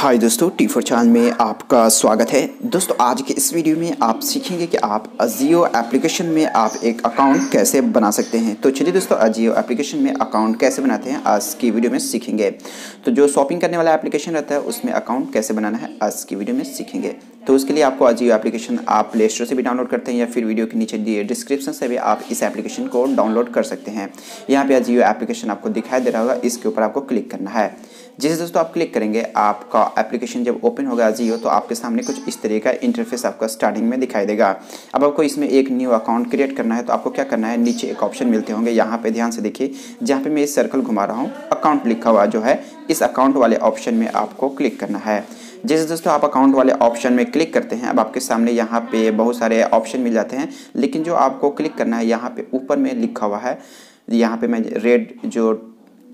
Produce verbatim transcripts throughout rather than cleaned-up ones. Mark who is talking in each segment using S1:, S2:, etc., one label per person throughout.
S1: हाय दोस्तों, T four channel में आपका स्वागत है। दोस्तों आज के इस वीडियो में आप सीखेंगे कि आप अजियो एप्लीकेशन में आप एक अकाउंट कैसे बना सकते हैं। तो चलिए दोस्तों, अजियो एप्लीकेशन में अकाउंट कैसे बनाते हैं आज की वीडियो में सीखेंगे। तो जो शॉपिंग करने वाला एप्लीकेशन रहता है उसमें अकाउंट कैसे बनाना है आज की वीडियो में सीखेंगे। तो उसके लिए आपको अजियो एप्लीकेशन आप प्ले स्टोर से भी डाउनलोड करते हैं या फिर वीडियो के नीचे दिए डिस्क्रिप्शन से भी आप इस एप्लीकेशन को डाउनलोड कर सकते हैं। यहाँ पे अजियो एप्लीकेशन आपको दिखाई दे रहा होगा, इसके ऊपर आपको क्लिक करना है। जैसे दोस्तों आप क्लिक करेंगे, आपका एप्लीकेशन जब ओपन होगा अजियो, तो आपके सामने कुछ इस तरह का इंटरफेस आपका स्टार्टिंग में दिखाई देगा। अब आपको इसमें एक न्यू अकाउंट क्रिएट करना है, तो आपको क्या करना है, नीचे एक ऑप्शन मिलते होंगे, यहाँ पे ध्यान से देखिए, जहाँ पे मैं इस सर्कल घुमा रहा हूँ, अकाउंट लिखा हुआ जो है, इस अकाउंट वाले ऑप्शन में आपको क्लिक करना है। जैसे दोस्तों आप अकाउंट वाले ऑप्शन में क्लिक करते हैं, अब आपके सामने यहाँ पे बहुत सारे ऑप्शन मिल जाते हैं, लेकिन जो आपको क्लिक करना है यहाँ पे ऊपर में लिखा हुआ है, यहाँ पे मैं रेड जो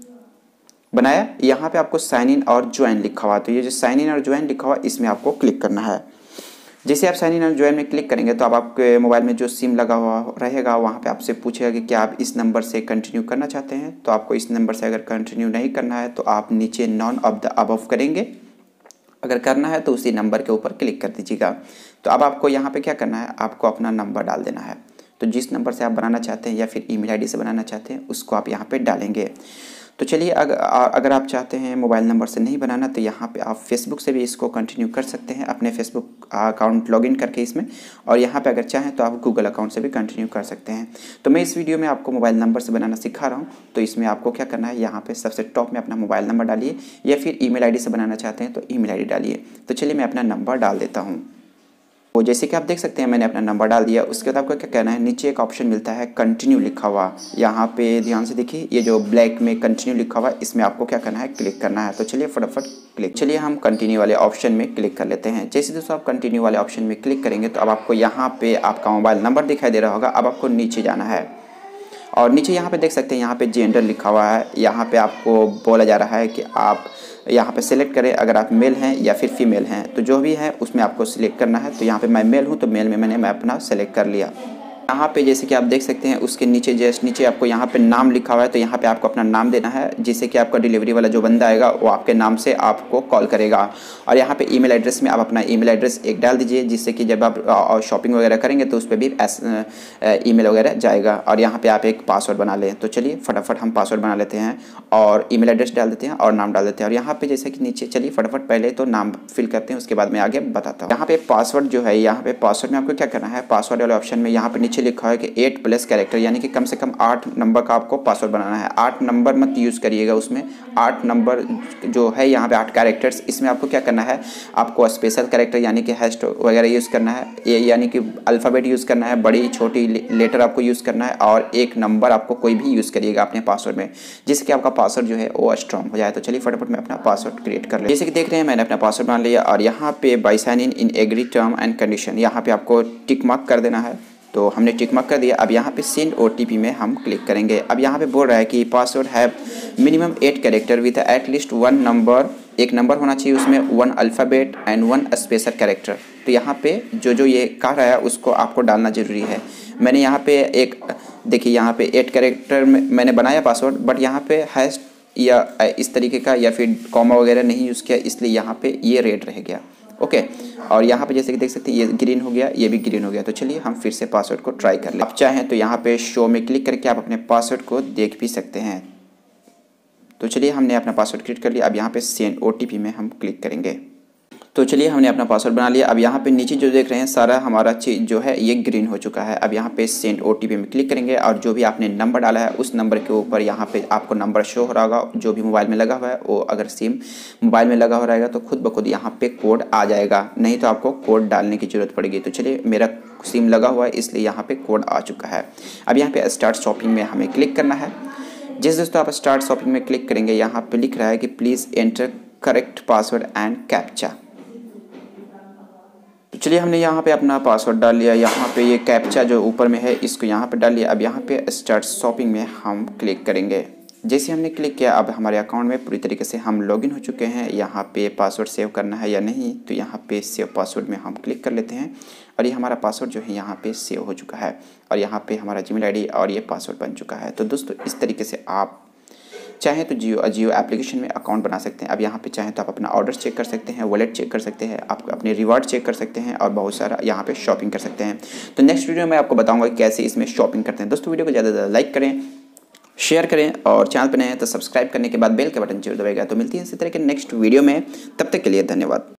S1: बनाया, यहाँ पे आपको साइन इन और ज्वाइन लिखा हुआ, तो ये जो साइन इन और ज्वाइन लिखा हुआ इसमें आपको क्लिक करना है। जैसे आप साइन इन और ज्वाइन में क्लिक करेंगे तो अब आपके मोबाइल में जो सिम लगा हुआ रहेगा वहाँ पे आपसे पूछेगा कि क्या आप इस नंबर से कंटिन्यू करना चाहते हैं। तो आपको इस नंबर से अगर कंटिन्यू नहीं करना है तो आप नीचे नॉन ऑफ द अबव करेंगे, अगर करना है तो उसी नंबर के ऊपर क्लिक कर दीजिएगा। तो अब आपको यहाँ पे क्या करना है, आपको अपना नंबर डाल देना है। तो जिस नंबर से आप बनाना चाहते हैं या फिर ईमेल आईडी से बनाना चाहते हैं उसको आप यहाँ पे डालेंगे। तो चलिए, अगर अगर आप चाहते हैं मोबाइल नंबर से नहीं बनाना तो यहाँ पे आप फेसबुक से भी इसको कंटिन्यू कर सकते हैं, अपने फेसबुक अकाउंट लॉगिन करके इसमें, और यहाँ पे अगर चाहें तो आप गूगल अकाउंट से भी कंटिन्यू कर सकते हैं। तो मैं इस वीडियो में आपको मोबाइल नंबर से बनाना सिखा रहा हूँ। तो इसमें आपको क्या करना है, यहाँ पे सबसे टॉप में अपना मोबाइल नंबर डालिए, या फिर ईमेल आईडी से बनाना चाहते हैं तो ईमेल आईडी डालिए। तो चलिए मैं अपना नंबर डाल देता हूँ। वो जैसे कि आप देख सकते हैं मैंने अपना नंबर डाल दिया। उसके बाद आपको क्या करना है, नीचे एक ऑप्शन मिलता है कंटिन्यू लिखा हुआ, यहाँ पे ध्यान से देखिए, ये जो ब्लैक में कंटिन्यू लिखा हुआ है इसमें आपको क्या करना है, क्लिक करना है। तो चलिए फटाफट क्लिक, चलिए हम कंटिन्यू वाले ऑप्शन में क्लिक कर लेते हैं। जैसे दोस्तों आप कंटिन्यू वाले ऑप्शन में क्लिक करेंगे तो अब आपको यहाँ पे आपका मोबाइल नंबर दिखाई दे रहा होगा। अब आपको नीचे जाना है और नीचे यहाँ पे देख सकते हैं, यहाँ पे जेंडर लिखा हुआ है। यहाँ पे आपको बोला जा रहा है कि आप यहाँ पे सेलेक्ट करें अगर आप मेल हैं या फिर फीमेल हैं, तो जो भी है उसमें आपको सिलेक्ट करना है। तो यहाँ पे मैं मेल हूँ तो मेल में मैंने मैं अपना सेलेक्ट कर लिया। यहाँ पे जैसे कि आप देख सकते हैं उसके नीचे जस्ट नीचे आपको यहाँ पे नाम लिखा हुआ है, तो यहाँ पे आपको अपना नाम देना है, जिससे कि आपका डिलीवरी वाला जो बंदा आएगा वो आपके नाम से आपको कॉल करेगा। और यहाँ पे ईमेल एड्रेस में आप अपना ईमेल एड्रेस एक डाल दीजिए, जिससे कि जब आप शॉपिंग वगैरह करेंगे तो उस पर भी ईमेल वगैरह जाएगा। और यहाँ पे आप एक पासवर्ड बना लें। तो चलिए फटाफट हम पासवर्ड बना लेते हैं और ईमेल एड्रेस डाल देते हैं और नाम डाल देते हैं। और यहाँ पे जैसे कि नीचे, चलिए फटाफट पहले तो नाम फिल करते हैं, उसके बाद मैं आगे बताता हूँ। यहाँ पे पासवर्ड जो है, यहाँ पे पासवर्ड में आपको क्या करना है, पासवर्ड वाले ऑप्शन में यहाँ पे नीचे लिखा है कि एट प्लस कैरेक्टर, यानी कि कम से कम आठ नंबर का आपको पासवर्ड बनाना है। आठ नंबर मत यूज़ करिएगा, उसमें आठ नंबर जो है, यहाँ पे आठ कैरेक्टर्स, इसमें आपको क्या करना है, आपको स्पेशल कैरेक्टर यानी कि हैश वगैरह यूज़ करना है, ये यानी कि अल्फ़ाबेट यूज़ करना है, बड़ी छोटी लेटर आपको यूज़ करना है, और एक नंबर आपको कोई भी यूज़ करिएगा अपने पासवर्ड में, जिससे कि आपका पासवर्ड जो है वो स्ट्रॉन्ग हो जाए। तो चलिए फटाफट मैं अपना पासवर्ड क्रिएट कर लिया। जैसे कि देख रहे हैं मैंने अपना पासवर्ड बना लिया, और यहाँ पे by sign in in agree term and condition, यहाँ पे आपको टिक मार्क कर देना है। तो हमने टिक मार्क कर दिया। अब यहाँ पे सेंड ओटीपी में हम क्लिक करेंगे। अब यहाँ पे बोल रहा है कि पासवर्ड है minimum eight character with at least one number, एक नंबर होना चाहिए उसमें, one alphabet and one special character. तो यहाँ पे जो जो ये कह रहा है उसको आपको डालना ज़रूरी है। मैंने यहाँ पे एक देखिए, यहाँ पे एट कैरेक्टर में मैंने बनाया पासवर्ड, बट यहाँ पे हैश या इस तरीके का या फिर कॉमा वगैरह नहीं यूज़ किया, इसलिए यहाँ पे ये रेड रह गया। Okay okay. और यहाँ पे जैसे कि देख सकते हैं ये ग्रीन हो गया, ये भी ग्रीन हो गया। तो चलिए हम फिर से पासवर्ड को ट्राई कर लें। आप चाहें तो यहाँ पे शो में क्लिक करके आप अपने पासवर्ड को देख भी सकते हैं। तो चलिए हमने अपना पासवर्ड क्रिएट कर लिया। अब यहाँ पे सेंड ओटीपी में हम क्लिक करेंगे। तो चलिए हमने अपना पासवर्ड बना लिया। अब यहाँ पे नीचे जो देख रहे हैं सारा हमारा चीज़ जो है ये ग्रीन हो चुका है। अब यहाँ पे सेंड ओटीपी में क्लिक करेंगे और जो भी आपने नंबर डाला है उस नंबर के ऊपर यहाँ पे आपको नंबर शो हो रहा होगा, जो भी मोबाइल में लगा हुआ है वो, अगर सिम मोबाइल में लगा हो रहेगा तो खुद ब खुद यहाँ पे कोड आ जाएगा, नहीं तो आपको कोड डालने की ज़रूरत पड़ेगी। तो चलिए मेरा सिम लगा हुआ है इसलिए यहाँ पर कोड आ चुका है। अब यहाँ पर स्टार्ट शॉपिंग में हमें क्लिक करना है। जिस दोस्तों आप स्टार्ट शॉपिंग में क्लिक करेंगे, यहाँ पर लिख रहा है कि please enter correct password and captcha. तो चलिए हमने यहाँ पे अपना पासवर्ड डाल लिया। यहाँ पे ये कैप्चा जो ऊपर में है इसको यहाँ पे डाल लिया। अब यहाँ पे स्टार्ट शॉपिंग में हम क्लिक करेंगे। जैसे हमने क्लिक किया अब हमारे अकाउंट में पूरी तरीके से हम लॉगिन हो चुके हैं। यहाँ पे पासवर्ड सेव करना है या नहीं, तो यहाँ पे सेव पासवर्ड में हम क्लिक कर लेते हैं और ये हमारा पासवर्ड जो है यहाँ पे सेव हो चुका है और यहाँ पे हमारा जीमेल आईडी और ये पासवर्ड बन चुका है। तो दोस्तों इस तरीके से आप चाहें तो जियो जियो एप्लीकेशन में अकाउंट बना सकते हैं। अब यहाँ पे चाहें तो आप अपना ऑर्डर चेक कर सकते हैं, वॉलेट चेक कर सकते हैं, आप अपने रिवार्ड चेक कर सकते हैं और बहुत सारा यहाँ पे शॉपिंग कर सकते हैं। तो नेक्स्ट वीडियो में आपको बताऊँगा कैसे इसमें शॉपिंग करते हैं। दोस्तों वीडियो को ज़्यादा से ज़्यादा लाइक करें, शेयर करें और चैनल पर नए हैं तो सब्सक्राइब करने के बाद बेल का बटन जरूर दबाएगा। तो मिलती है इसी तरह के नेक्स्ट वीडियो में, तब तक के लिए धन्यवाद।